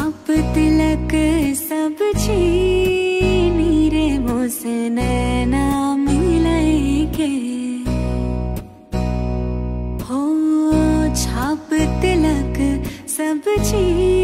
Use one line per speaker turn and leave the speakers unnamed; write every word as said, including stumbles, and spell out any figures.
छाप तिलक सब छीनी रे मोसे नैना मिलके हो छाप तिलक सब छीनी